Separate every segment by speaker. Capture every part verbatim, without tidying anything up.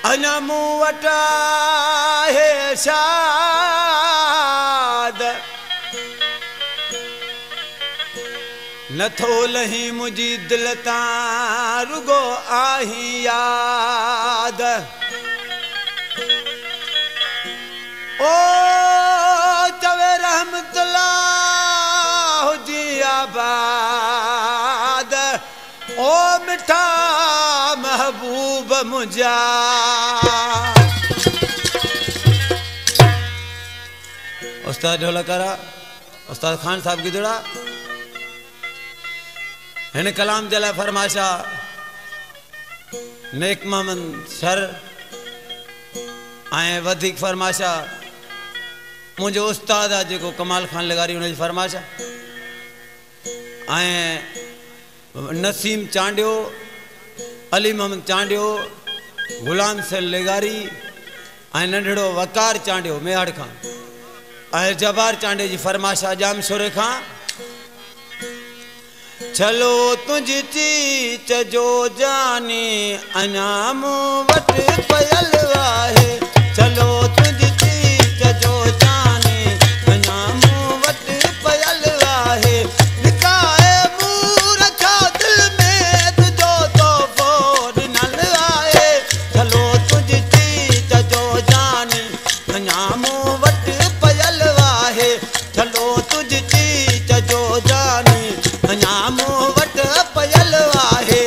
Speaker 1: अञा मूं वटि आहे शाद नथो लही मुंहिंजी दिलि तां रुगो आहीं याद ओ चवे रहमतुल्लाह हुजी आबाद ओ मिठा महबूब मुंहिंजा उस्ताद ढोलकरा उस्ताद खान साहब गिदड़ा हिन कलाम जे लाइ फरमाइशा नेक मोहम्मद सर ऐं वधीक फरमाइशा मुंहिंजो उस्ताद आहे जेको कमाल खान लगारी हुनजी फरमाइश ऐं नसीम चांडियो अली मोहम्मद चांडियो गुलाम सेल लेगारी ऐं नंढड़ो वकार चांडियो मेहाड़ खां ऐं जबार चांडे जी फरमाइश जाम सुरे खां चलो तुझी चीच जो जानी अञा मूं वटि पयल आहे चलो तुझी चीच जो जानी अञा मूं वटि पयल आहे निकाए मूं रखा दिल में तुझो तोहफ़ो ॾिनल आहे चलो तुझी चीच जो जानी अञा मूं वटि पयल आहे चलो तुझी चीच जो जानी अञा मूं वटि पयल आहे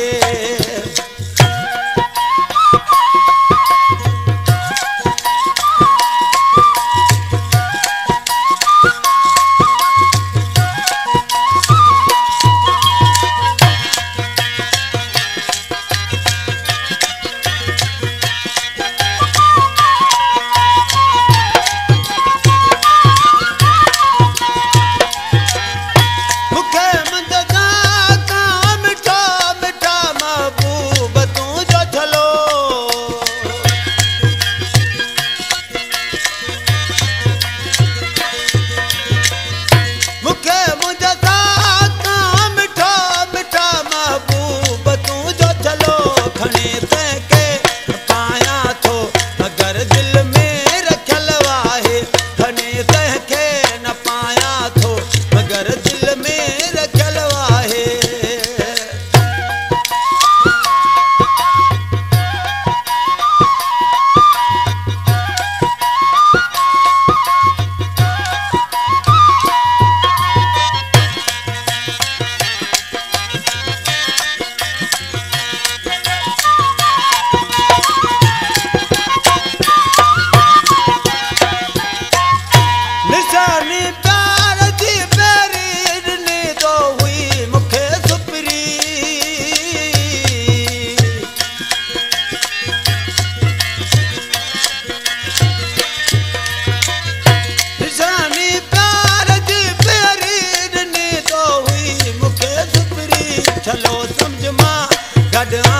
Speaker 1: चलो समझ मां गॾु